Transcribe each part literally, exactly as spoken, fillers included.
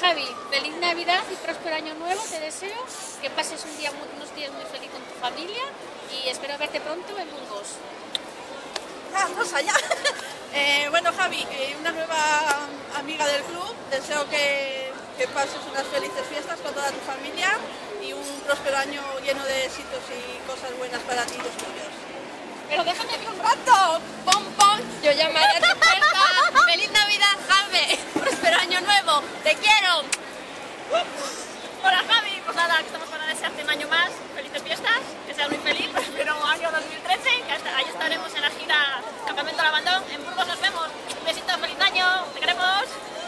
Javi, feliz Navidad y próspero año nuevo, te deseo que pases un día muy, unos días muy feliz con tu familia y espero verte pronto en Burgos. Ah, Rosa, ya. eh, bueno, Javi, eh, una nueva amiga del club, deseo que, que pases unas felices fiestas con toda tu familia y un próspero año lleno de éxitos y cosas buenas para ti y los tuyos. Pero déjame aquí un rato, pom pom, yo llamaré a tu puerta. Feliz Navidad, Javi, próspero año nuevo, te quiero. Hola Javi, pues nada, estamos para desearte un año más, felices fiestas, que seas muy feliz, pero año dos mil trece, que hasta ahí estaremos en la gira Campamento Lavandón, en Burgos nos vemos, un besito, feliz año, te queremos.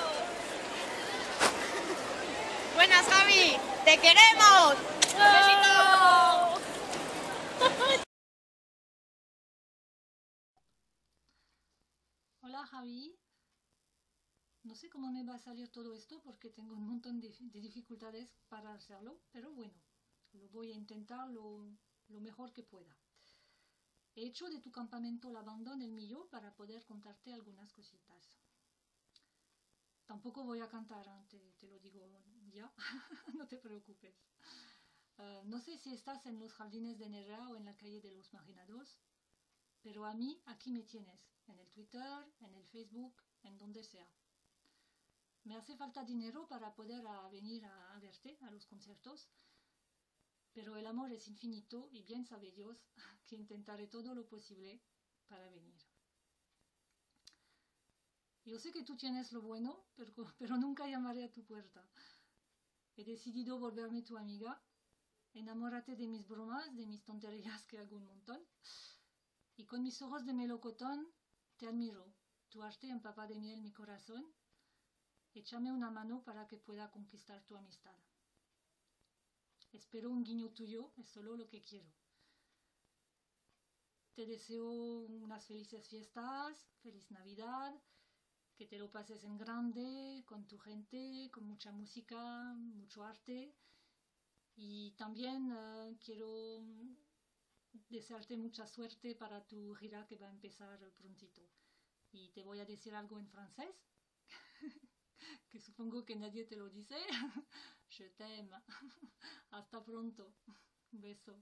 Buenas Javi, te queremos. Un besito. Hola Javi, no sé cómo me va a salir todo esto porque tengo un montón de, de dificultades para hacerlo, pero bueno, lo voy a intentar lo, lo mejor que pueda. He hecho de tu campamento Lavandón el mío para poder contarte algunas cositas. Tampoco voy a cantar, te, te lo digo ya, no te preocupes. Uh, no sé si estás en los jardines de Nerra o en la calle de los Marginados, pero a mí aquí me tienes, en el Twitter, en el Facebook, en donde sea. Me hace falta dinero para poder a venir a, a verte a los conciertos, pero el amor es infinito y bien sabe Dios que intentaré todo lo posible para venir. Yo sé que tú tienes lo bueno, pero, pero nunca llamaré a tu puerta. He decidido volverme tu amiga. Enamórate de mis bromas, de mis tonterías que hago un montón. Y con mis ojos de melocotón te admiro. Tu arte empapa de miel mi corazón. Échame una mano para que pueda conquistar tu amistad. Espero un guiño tuyo, es solo lo que quiero. Te deseo unas felices fiestas, feliz Navidad, que te lo pases en grande, con tu gente, con mucha música, mucho arte. Y también uh, quiero desearte mucha suerte para tu gira que va a empezar prontito. Y te voy a decir algo en francés, que supongo que nadie te lo dice. Je t'aime. Hasta pronto. Un beso.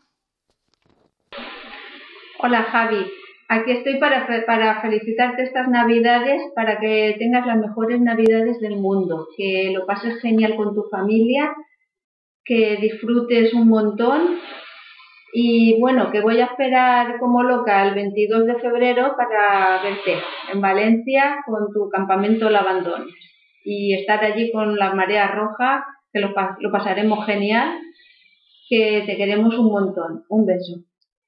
Hola Javi, aquí estoy para, para felicitarte estas Navidades, para que tengas las mejores Navidades del mundo, que lo pases genial con tu familia, que disfrutes un montón y bueno, que voy a esperar como loca el veintidós de febrero para verte en Valencia con tu campamento Lavandón y estar allí con la marea roja, que lo, lo pasaremos genial, que te queremos un montón. Un beso.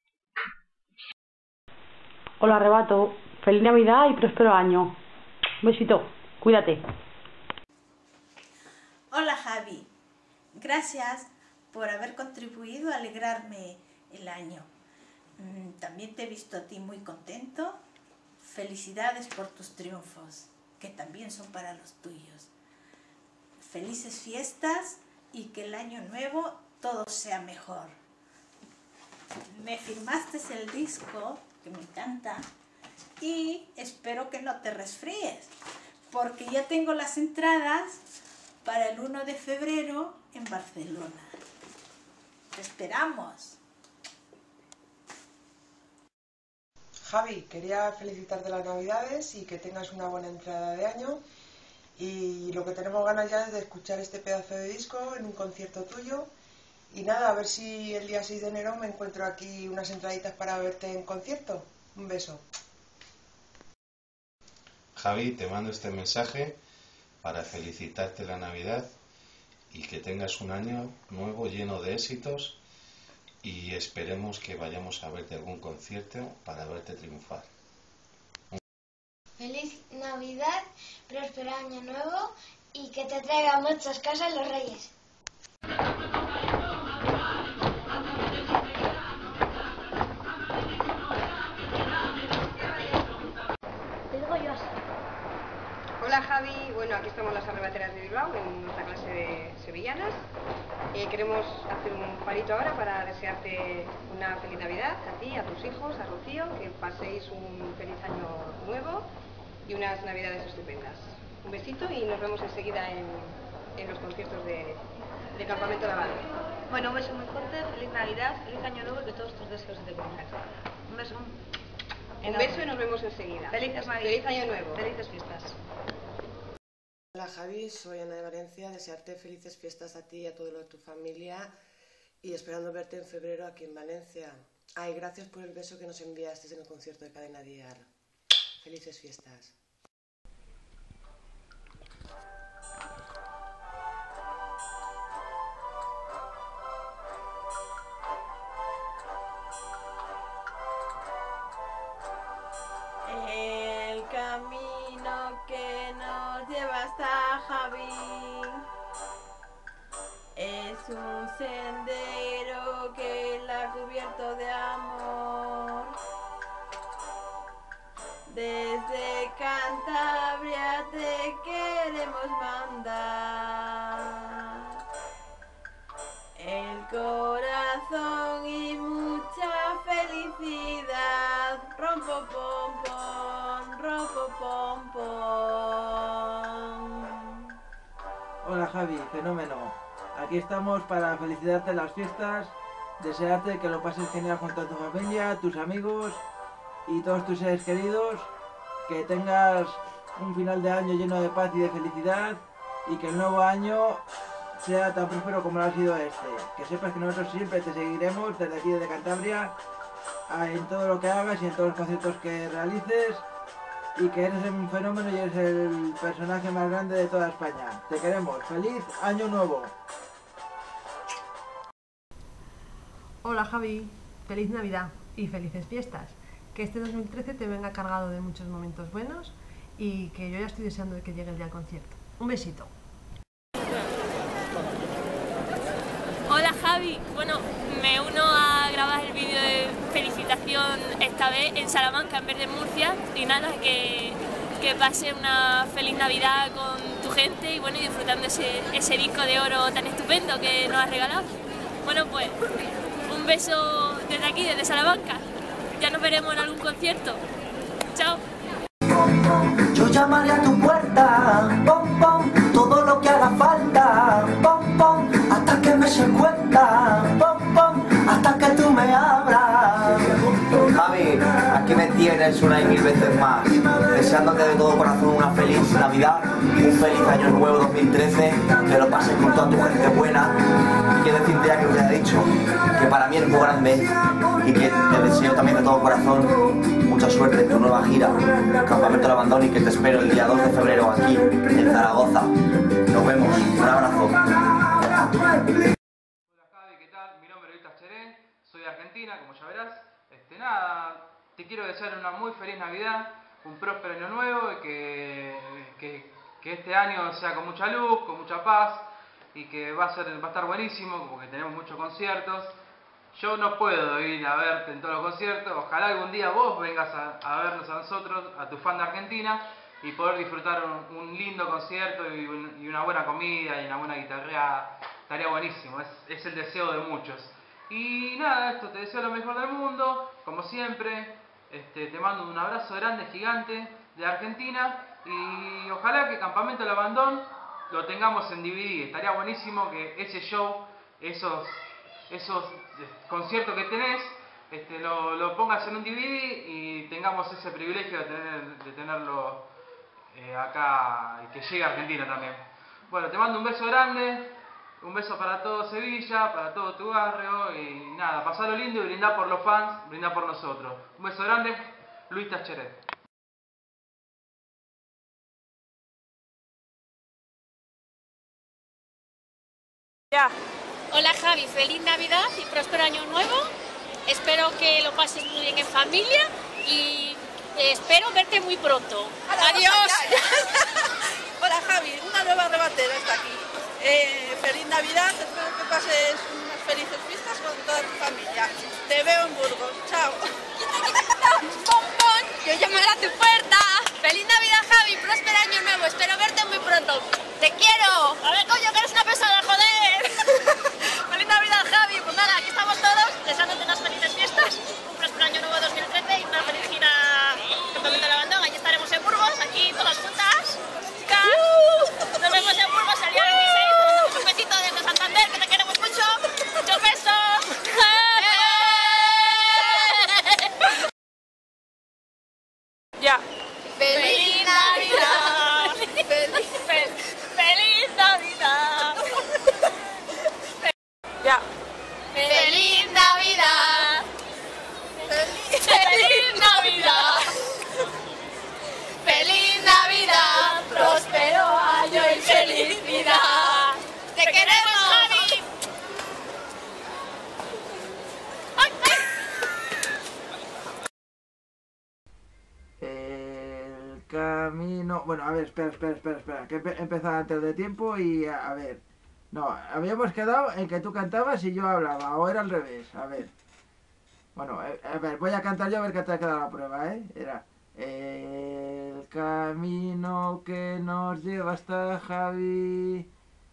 Hola Rebato, feliz Navidad y próspero año. Un besito, cuídate. Hola Javi, gracias por haber contribuido a alegrarme el año. También te he visto a ti muy contento. Felicidades por tus triunfos, que también son para los tuyos. Felices fiestas y que el año nuevo todo sea mejor. Me firmaste el disco, que me encanta, y espero que no te resfríes, porque ya tengo las entradas para el uno de febrero en Barcelona. Te esperamos. Javi, quería felicitarte las Navidades y que tengas una buena entrada de año. Y lo que tenemos ganas ya es de escuchar este pedazo de disco en un concierto tuyo. Y nada, a ver si el día seis de enero me encuentro aquí unas entraditas para verte en concierto. Un beso. Javi, te mando este mensaje para felicitarte la Navidad y que tengas un año nuevo lleno de éxitos y esperemos que vayamos a verte algún concierto para verte triunfar. Feliz Navidad, próspero año nuevo y que te traiga muchas cosas los Reyes. Hola Javi, bueno, aquí estamos las arrebateras de Bilbao en nuestra clase de sevillanas. Eh, queremos hacer un parito ahora para desearte una feliz Navidad a ti, a tus hijos, a Rocío, que paséis un feliz año nuevo y unas Navidades estupendas. Un besito y nos vemos enseguida en, en los conciertos de, de Campamento Lavado. Bueno, un beso muy fuerte, feliz Navidad, feliz Año Nuevo y que todos tus deseos se te cumplan. Un beso. Un beso y nos vemos enseguida. Felices Navidad. Feliz Año Nuevo. Felices fiestas. Hola Javi, soy Ana de Valencia, desearte felices fiestas a ti y a toda tu familia y esperando verte en febrero aquí en Valencia. Ay, gracias por el beso que nos enviaste en el concierto de Cadena Dial. Felices fiestas. El camino que nos lleva hasta Javi es un sendero que él ha cubierto de amor. Desde Cantabria te queremos mandar el corazón y mucha felicidad. Rompo pom pom, rompo pom pom. Hola Javi, fenómeno. Aquí estamos para felicitarte en las fiestas, desearte que lo pases genial junto a tu familia, tus amigos y todos tus seres queridos, que tengas un final de año lleno de paz y de felicidad y que el nuevo año sea tan próspero como lo ha sido este. Que sepas que nosotros siempre te seguiremos desde aquí, desde Cantabria, en todo lo que hagas y en todos los conciertos que realices, y que eres un fenómeno y eres el personaje más grande de toda España. Te queremos. ¡Feliz Año Nuevo! Hola Javi, feliz Navidad y felices fiestas. Que este dos mil trece te venga cargado de muchos momentos buenos y que yo ya estoy deseando de que llegue el día del concierto. Un besito. Hola Javi, bueno, me uno a grabar el vídeo de felicitación esta vez en Salamanca en vez de en Murcia y nada, que, que pase una feliz Navidad con tu gente y bueno, y disfrutando ese, ese disco de oro tan estupendo que nos has regalado. Bueno, pues un beso desde aquí, desde Salamanca. Ya nos veremos en algún concierto. Chao. Yo llamaré a tu puerta, pom pom, todo lo que haga falta, pom pom, hasta que me se cuenta, pom pom, hasta que tú me abras. Javi, aquí me tienes una y mil veces más, deseándote de todo corazón una feliz Navidad, un feliz Año Nuevo dos mil trece, que lo pases con toda tu gente buena. Y quiero decirte ya que os he dicho que para mí eres muy grande y que te deseo también de todo corazón mucha suerte en tu nueva gira, Campamento Lavandón, y que te espero el día dos de febrero aquí en Zaragoza. Nos vemos, un abrazo. Hola Javi, ¿qué tal? Mi nombre es Luis Cheré, soy de Argentina, como ya verás. Este, nada, te quiero desear una muy feliz Navidad, un próspero año nuevo y que, que, que este año sea con mucha luz, con mucha paz y que va a, ser, va a estar buenísimo porque tenemos muchos conciertos. Yo no puedo ir a verte en todos los conciertos, ojalá algún día vos vengas a, a vernos a nosotros, a tu fan de Argentina, y poder disfrutar un, un lindo concierto y, un, y una buena comida y una buena guitarreada. Estaría buenísimo, es, es el deseo de muchos. Y nada, esto, te deseo lo mejor del mundo, como siempre. Este, te mando un abrazo grande, gigante, de Argentina, y ojalá que Campamento Lavandón lo tengamos en D V D. Estaría buenísimo que ese show, esos, esos conciertos que tenés, este, lo, lo pongas en un D V D y tengamos ese privilegio de, tener, de tenerlo eh, acá y que llegue a Argentina también. Bueno, te mando un beso grande, un beso para todo Sevilla, para todo tu barrio y nada, pasalo lindo y brindá por los fans, brindá por nosotros. Un beso grande, Luis Tacheret. Ya. Hola Javi, feliz Navidad y próspero año nuevo. Espero que lo pases muy bien en familia y espero verte muy pronto. Adiós. Hola Javi, una nueva rebatera está aquí. Eh, feliz Navidad, espero que pases unas felices fiestas con toda tu familia. Te veo en Burgos, chao. Pompón, yo llamaré a tu puerta. Feliz Navidad Javi, próspero año nuevo, espero verte muy pronto. Te quiero. A ver, coño, que eres una pesada, joder. Feliz Navidad Javi, pues nada, aquí estamos todos deseándote unas felices fiestas, un próspero año nuevo dos mil trece y una feliz gira Campamento Lavandón. Allí estaremos en Burgos, aquí todas juntas. Chicas, nos vemos en Burgos el día veintiséis. camino... Bueno, a ver, espera, espera, espera, espera, que he empezado antes de tiempo y a, a ver... No, habíamos quedado en que tú cantabas y yo hablaba, o era al revés, a ver... Bueno, a ver, voy a cantar yo a ver qué te ha quedado la prueba, ¿eh? Era... El camino que nos lleva hasta Javi...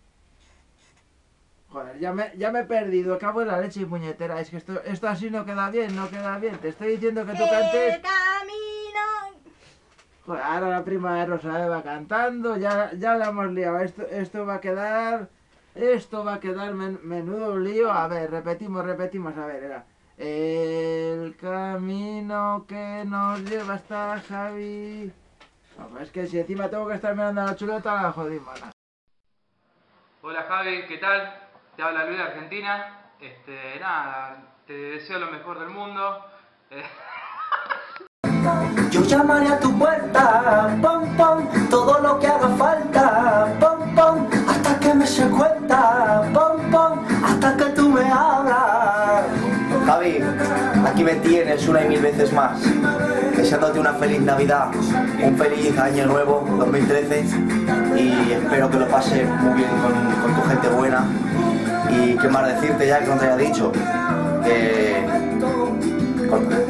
Joder, ya me, ya me he perdido, acabo de la leche y puñetera. Es que esto, esto así no queda bien, no queda bien. Te estoy diciendo que tú cantes... El camino... Joder, ahora la prima de Rosa va cantando, ya, ya la hemos liado. Esto, esto va a quedar... Esto va a quedar men, menudo lío. A ver, repetimos, repetimos, a ver, era... El camino que nos lleva hasta Javi... No, es que si encima tengo que estar mirando a la chuleta, la jodimos. Hola Javi, ¿qué tal? Te habla Luis de Argentina. Este, nada, te deseo lo mejor del mundo. Eh... Yo llamaré a tu puerta, pom pom, todo lo que haga falta, pom pom, hasta que me se cuenta, pom pom, hasta que tú me abras. Javi, aquí me tienes una y mil veces más, deseándote una feliz Navidad, un feliz año nuevo, dos mil trece, y espero que lo pases muy bien con, con tu gente buena. Y qué más decirte ya que no te haya dicho, que... Con...